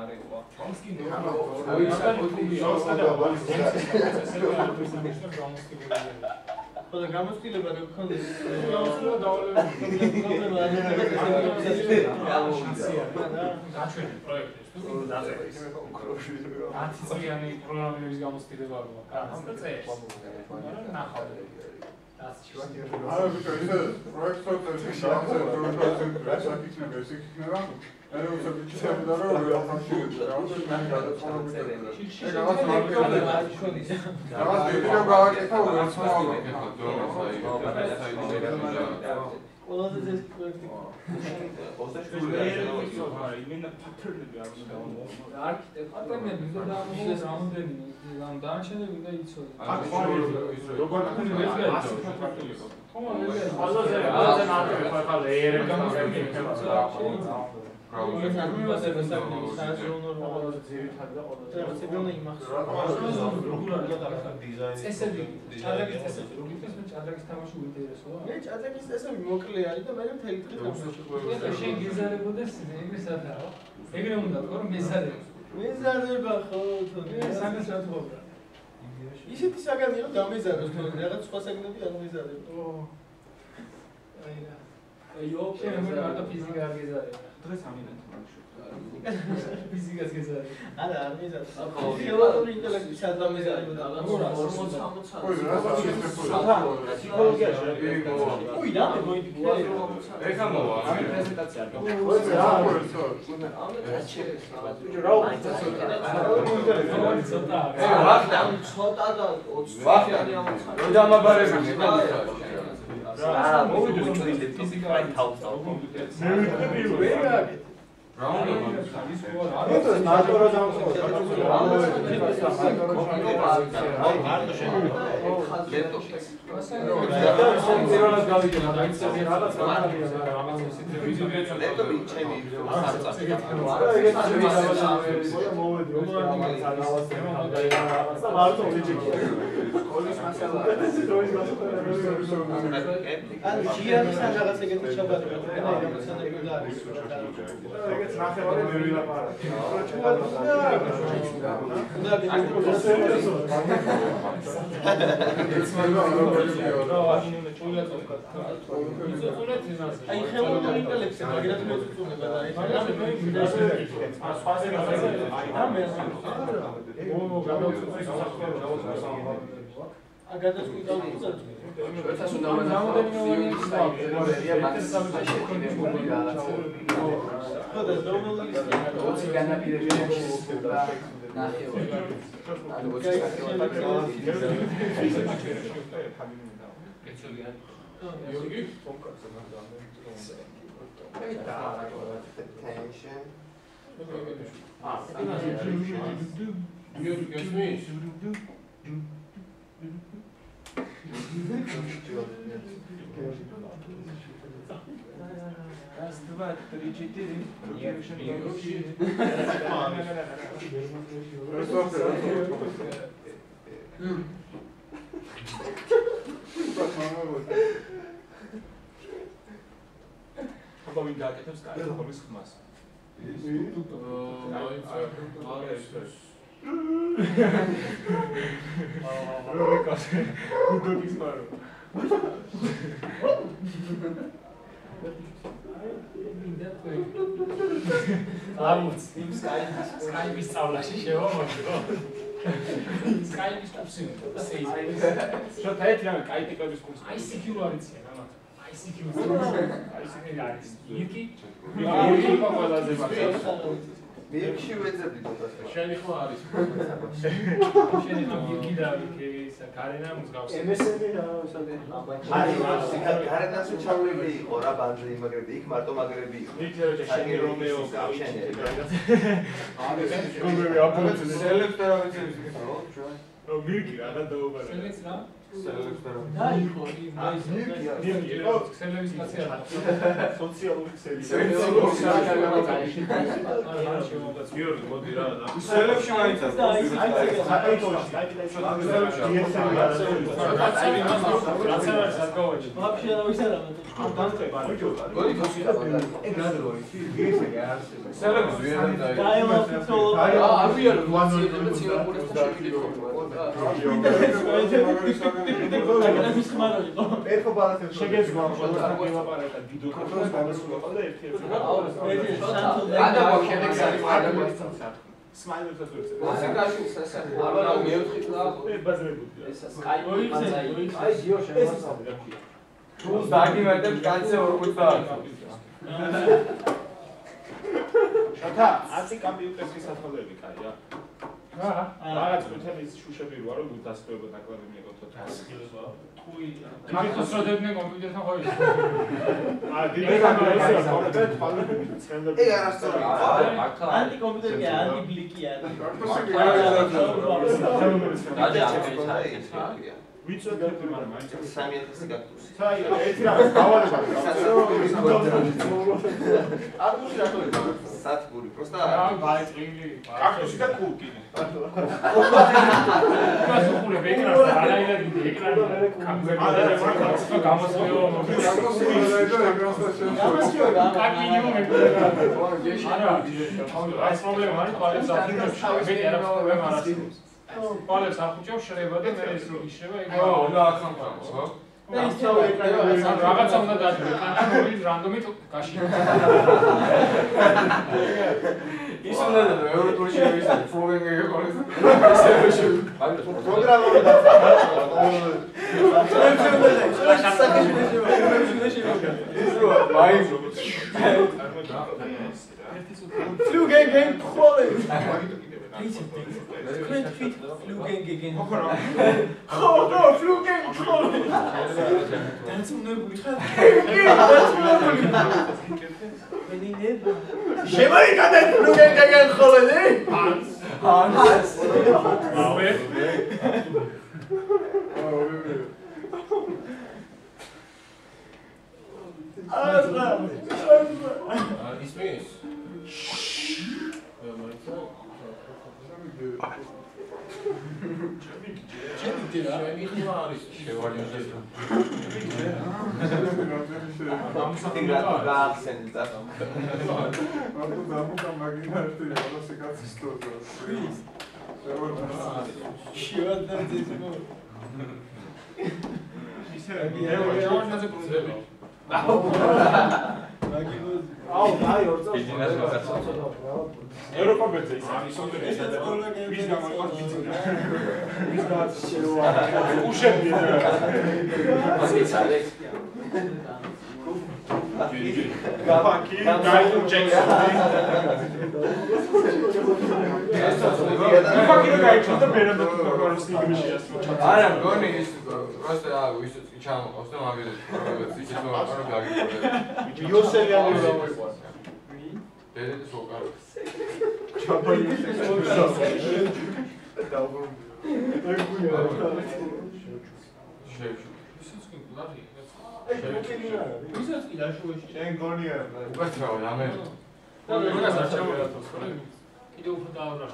Mario. But the grammar still a better concept. ისეთი საგანია რომ დამეზაროს თქო რაღაც სხვა საგნები არ მეზარებო. აიო, შეიძლება მარტო ფიზიკა არ გეზარება. დღეს ამიდან ფიზიკას გეზარება. არა, არ მეზარებს. ფილოსოფიური ინტელექტი სადღა მეზარება. როგორ 40-60. ой, ფსიქოლოგიაში. ой, რა მოიდი. ეხა მოვა. ამ პრეზენტაცია არ გაქვს. ой, რა მოიწო. ვახტა ცოტა და 20 ვახტი ამოცხადა. რო დამაბარებული. რა მოვიდეთ ფიზიკა აი თავს და Раз, два, три, четыре. Skype სწავლაში შევამოწმო. Skype-ის კურსი. შოთა ერთი რამე კაიტიკების კურსი. ICQ არიციან ამა. ICQ არის. ირკი? ირკი ყველაზე მაგარი. მიერში ვეძებდი თოთას. შენი ხო არის. შენი ხო ირკი და ისა გარენა მსგავსი. MSN-ი რა ვსადე? აი, გარენაზე ჩავლები იყო რა ბანძი იმაგრები, იქ მარტო მაგრები იყო. იქ შენი რომეო გავშენე. გოგები აპოლოთი სელექტ რა ვიცი. რომ მირკი რა და დაუბარა. სელექტ რა? დაიხო ქსელების კაცი არა. სოციალური ქსელი. გიორგი მოდი რა და. ქსელებში მაინც არის. вообще რა ვიცი რა შოთა, აცი კომპიუტერის საფალები კაია. რაღაც თემის შუშები ვარ, რომ დასწრება დაკლები მეკოთო თასკილება. მაგის როდებდნენ კომპიუტერთან ხო ის? დიდი კამერაა, კომპიუტერი ფალები ცენდები. ეგ არასწორია. ანტი კომპიუტერი ანტი ბლიკი არის. ვიცოდები, მაგრამ მაინც 3000 გაკეთოს. საი, ერთი რაღაც გავალება. აკუსი რატო იყო? სათბური, просто ბაიჭინგი. კაქტუსი და კულკი. მას უყურებ ეკრანს, არაერთ ეკრანი. გამოსვეო. კაკი მინიმუმ ეკრანი. არა, ეს პრობლემა არის, ყალებს ახინებს, მე არაფერს არ ახინებს. ყალებს ახუჭევ შრება და მე ეს რო იშრება, ეგ უნდა ახამხამო, ხო? და ის თავი ეკრანი რაღაცა უნდა დაძრე, კანონი რანდომით გაშინა. ის უნდა და ევროპული შევისა, პროგრამები ეყოლეს. პროგრამული Flugengegen Trollen. Flugengegen. Oh, Flugengegen Trollen. Dann zum Neubuli. შემოიკადეთ ფლუგენგენ ხოლმე? Hans. ავე. ისმის. ევროპაბეთზე ის არის სომხეთისა და ვის გამოიყავს ბიზნესი. ვის გააჩეროა. უშვები რა. გაფანკი, გაიუ ჯექსონი. გაფანკი და გაიჩო და ბერენდო თორგოროს ნიგრიში ასო. არა, მგონი ის просто ის ჩამოყავს და მაგერეთ პროგრამებს ისე რომ არ გაგიყვება. იოსელი ამბობ გამოიყვანს. დედეთ სოკარ. ვისაც კი დაშუაში. შენ გონია. უკაცრავ რამე. როდესაც არჩევათოს, ხო? კიდევ უფრო დააბრალა.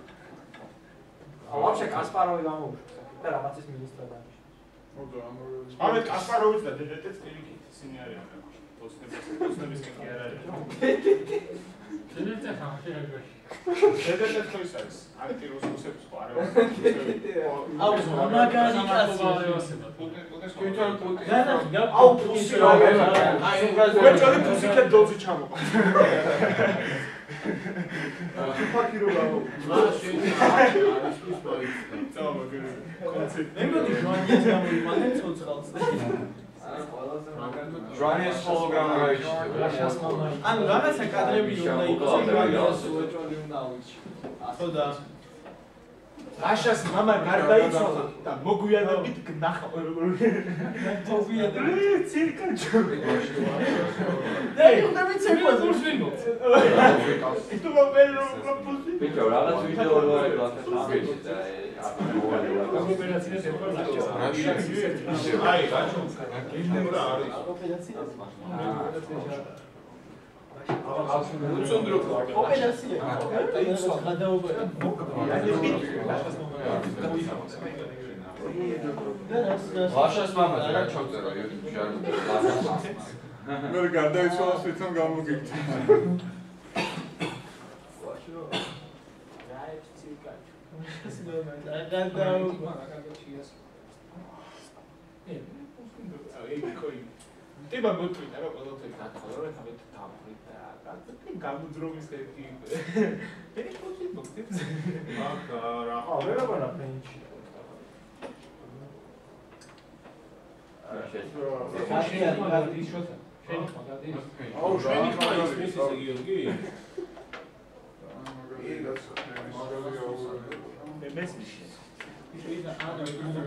вообще Каспаровი გამოუშვეს და რაღაცის მინისტრად არის. ამეთ კასპაროვიც და დედეთიც პირიქით ისინი არიან. პოსტების კი არ არის. დედეთს ახლა დედეთს ხო ის არის? ანტირუსების ხო არა? აუ, მაგარი კაცი. აუ, პუსი რა მელა. მე წელი პუსიკე დოძი ჩამოყვა. ფაქი რო გავა. მეგონი ჟვანიას გამოიმანე ცოცხალს. ჟვანიას ჰოლოგრამა გაიჩნდა. ანუ რაღაცა კადრები უნდა იყოს ჟვანიას უეჭველი უნდა ავიჩი. ხო და აშას მამა გარდაიცვალა და მოგვიანებით ნახა მოგვიანებით ცირკაჭური და იქნები ცეკვაზურშინო თუ მომერო პროპოზი ბიჭო რაღაც ვიდეო რო არის და ოპერაციას ეხლა აი გაჩო გიმნე რა არის ოპერაცია ოპერაცია ვაშას მამაზე რა ჩავწერა YouTube-ში არ ვაშას მე გარდაიცვალა თვითონ გამოგიქცე ტიპა მოწვიდა რა ყველაფერი დათვალა რა თავით დავფრიდა და გამოძრომის ერთი ეს პოზიცია მოხდებს ახლა რა ვერ აღარა პენჩი აუ შვენი ხმა ის გიორგი მესმიში შეიძლება ანა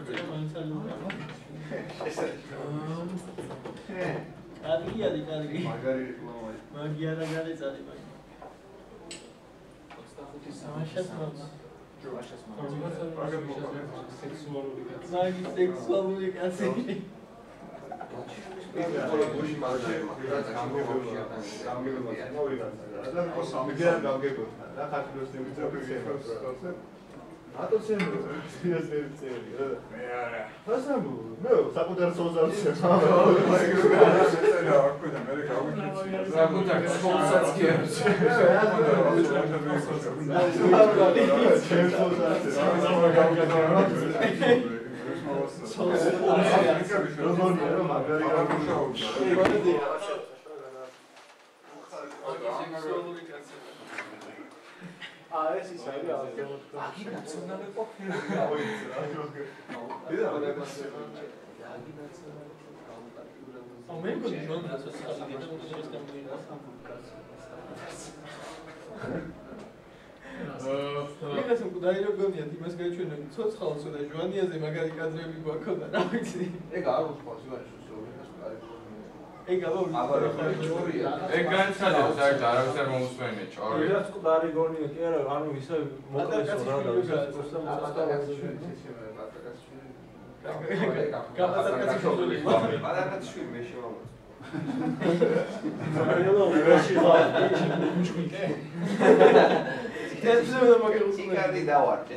კარგი მაგარი რეკლამა მაგია რა გარეწარი მაგ 25 სამაშას მამა ჯოაშას მამა სექსუალური კაცი მაგი სექსუალური კაცი გუში მაგარია გამგებია და მე სამიგერ გამგებოთა და ხათილოს ნებიწაფი ატოცენ სერიოზული მე არა ფასამუ მე საკუთარ სოზარს საკუთარ სოლსაც გიებს ეს ის არის აგი ნაციონალური ყოფილი მე მგონი რომ ასოციაცია და მუსიკის ეს უკდაი როგორია იმას გაჩვენებ ცოცხალს და ჟვანიაზე მაგარი კადრები გვაქონდა რა ვიცი ეგ არ უცხოს ვაშოს ეგ ჭორია ეგ განცადებს საერთოდ არავის არ მოусმენია ჭორი რაც კუდარი გონია კი არა ანუ ისე მოკლესო რა და გადაგაცშვი მე შევამოწ იკარდი დავარდე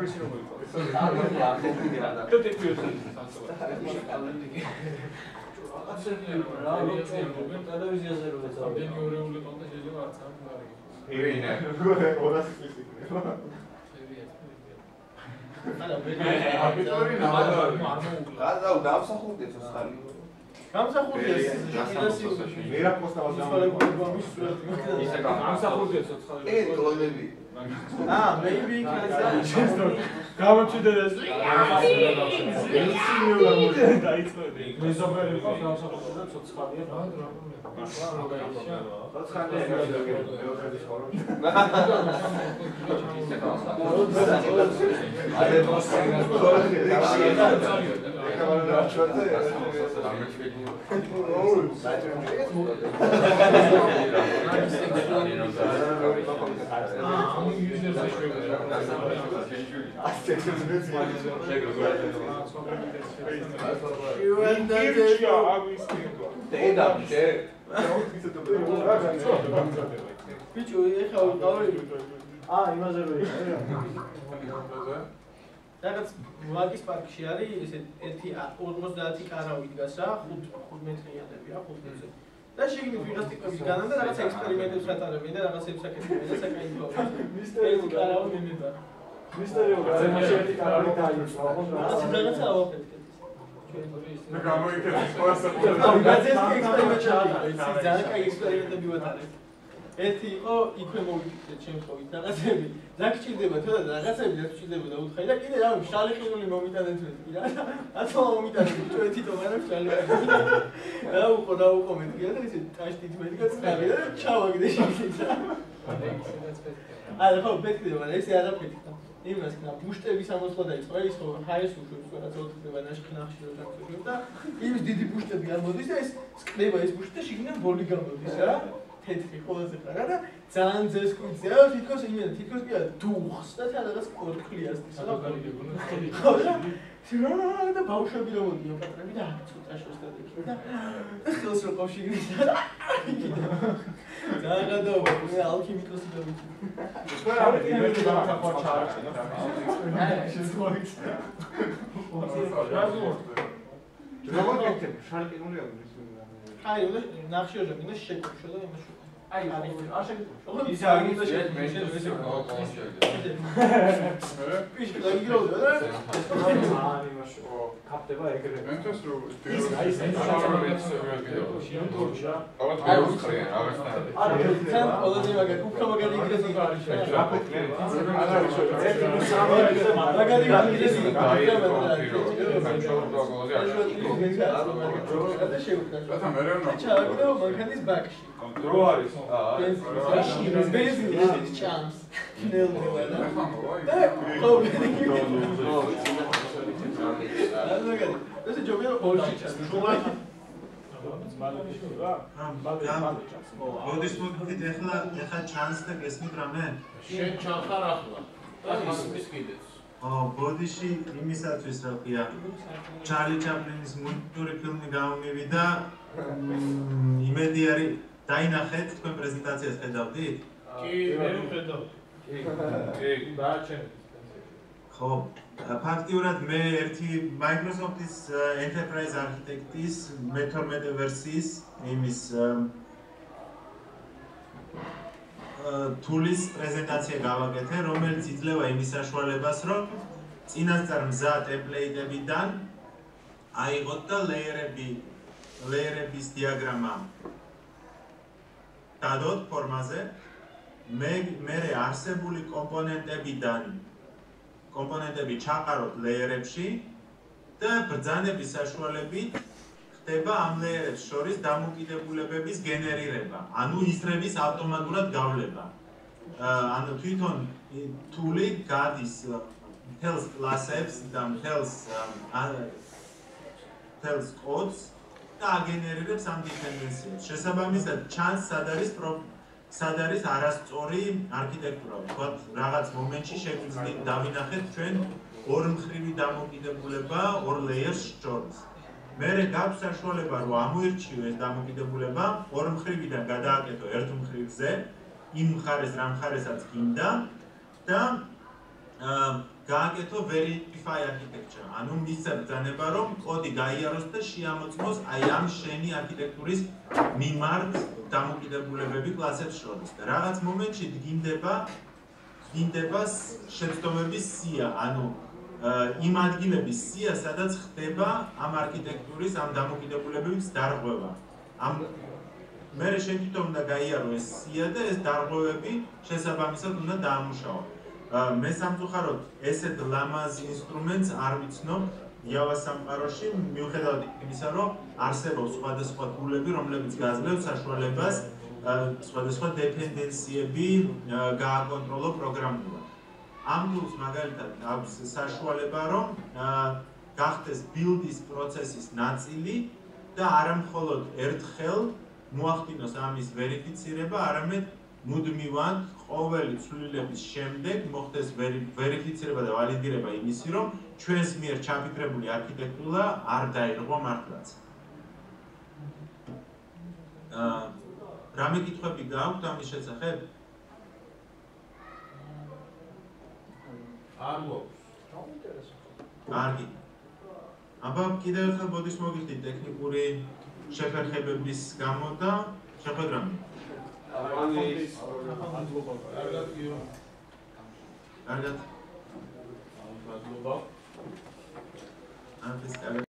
ტელევიზიაზე რო ეცავენ ორეული კონტა შეიძლება არც არ არის. ირინე 200 წლის იქნება და დავსახურდე ცოცხალი გამსახურდია მე რა პოსტავს ისე გამსახურდია ცოცხალი. ე კლონები maybe გამოჩნდა ეს. დაიწყო მე ზოგადად გამსახურდა ცოცხალია რა. Bicho, ეხა ვიყავი. იმაზე რო იყო. რაღაც ვაკის პარკში არის ესე 50 კარავი დგას რა, 5 მეტრიანები რა, 5 მეტრზე. და შეგნით ვიღაც ტიპები განან და რაღაც ექსპერიმენტებს ატარებენ და რაღაცებს აკეთებენ და საკაიფო. მისტერი კარავი მიმება. მისტერიო ზემოშეთი კარავი დაიწყო. რაღაც ავაფეთქეთ. და გამოიქეთ სპასა გაზეთი ექსპერიმენტები. ძალიან კაი ექსპერიმენტები ვატარებთ. ერთი იყო იქვე მოვიქცეთ შემთხვევით რაღაცები. რა გჭირდება თუ რაღაცები რა გჭირდება და უთხარი და კიდე რა შალი ხილული მომიტანეთ მეთქი რა. ათო მომიტანეთ ჩვენი თომარა შალი. რა უყო მეთქი და ისე ტაშტით მეთქი წავიდა და ჩავაგდე შეგიძლია. აი ხო პეთქდება ეს არაფერი. იმას ქნა ბუშტების ამოსვლა დაიწყო, ის ხო ჰაერს უშვებს რაღაცა ოთხდება ნაშხნახში და დაგვიშვებს და იმის დიდი ბუშტები არ მოდის და ეს სკდება ეს ბუშტი და შიგნიდან ბოლი გამოდის რა. თეთრი ყველაზე ხარა და ძალიან ძეს კვიცია, თითქოს იმენა, თითქოს კი არა დუხს და თანაც კორკლიას დის რა. და ბავშვები რომ მოდიან პატრები და ცოტა შევსტადები და ხელს რო ყავში გისა. ძალიან გადაობა, მე ალქიმიკოსი და ვიცი. აი, ნახში ოჯახი და შეკუშო და იმაში. აი, არ შეგუშო. ის არ გიწევს მე ეს პიშკი დაგიგროვდა და აი, იმაში. კაპტება ეგრე. მენთოს რო აი, თან ყველაზე მაგარი, უფრო მაგარი ინგლისი არის. მანქანის ბაკში. დრო არის. ბენზინის ჩანს. ნელდება და ეს ჯობია ორში ჩანს. როდის მოგდით ეხლა ჩანს და გესმით რამე? შენ ჩახარ ახლა. და ის კიდეც. ბოდიში იმისათვის რა ქვია ჩარლი ჩაპლინის მულტური ფილმი გამომივიდა იმედი არის დაინახეთ თქვენ პრეზენტაციას ხედავდით? კი, მე ვხედავ. კი, დააჩენეთ. ხო, ფაქტიურად მე ერთი Microsoft-ის Enterprise Architect-ის მე-12 ვერსიის იმის თულის პრეზენტაცია გავაკეთე, რომელიც იძლევა იმის საშუალებას, რომ წინასწარ მზა ტემპლეიტებიდან აიღოთ და ლეიერების დიაგრამა დადოთ ფორმაზე, მე არსებული კომპონენტები ჩაყაროთ ლეიერებში და ბრძანების საშუალებით ხდება ამ ლეიერებს შორის დამოკიდებულებების გენერირება, ანუ ისრების ავტომატურად გავლება. ანუ თვითონ თული გადის მთელს კლასებს და მთელს კოდს და აგენერირებს ამ დიფერენციებს. შესაბამისად ჩანს სად არის არასწორი არქიტექტურა. ვთქვათ, რაღაც მომენტში შეგვიძლია დავინახეთ ჩვენ ორმხრივი დამოკიდებულება ორ ლეიერს შორის. მერე გაქვს საშუალება რომ ამოირჩიო ეს დამოკიდებულება ორ მხრივიდან გადააკეთო ერთ მხრივზე, იმ მხარეს რა მხარესაც გინდა და გააკეთო verify architecture. ანუ მისცა ბრძანება რომ კოდი გაიაროს და შეამოწმოს აი ამ შენი არქიტექტურის მიმართ დამოკიდებულებები კლასებს შორის. და რაღაც მომენტში დგინდება შეცდომების სია, ანუ იმ ადგილების სია, სადაც ხდება ამ არქიტექტურის ამ დამოკიდებულებების დარღვევა. მე შენ თვითონ უნდა გაიარო ეს სია და ეს დარღვევები შესაბამისად უნდა დაამუშავო. მე სამწუხაროდ ესეთ ლამაზ ინსტრუმენტს არ ვიცნობ Java სამყაროში, მიუხედავად იმისა, რომ არსებობს სხვადასხვა ტულები, რომლებიც გაძლევს საშუალებას სხვადასხვა დეპენდენციები გააკონტროლო პროგრამულად. ამ ტულს მაგალითად აქვს საშუალება, რომ გახდეს ბილდის პროცესის ნაწილი და არა მხოლოდ ერთხელ მოახდინოს ამის ვერიფიცირება, არამედ მუდმივად ყოველი ცვლილების შემდეგ მოხდეს ვერიფიცირება და ვალიდირება იმისი, რომ ჩვენს მიერ ჩაფიქრებული არქიტექტურა არ დაირღვა მართლაც. რამე კითხვები გაქვთ ამის შესახებ? არ მოაქვს. კარგი. აბა კიდევ ერთხელ ბოდიშ მოგიხდით ტექნიკური შეფერხებების გამო და შეხვედრამდე. კარგად.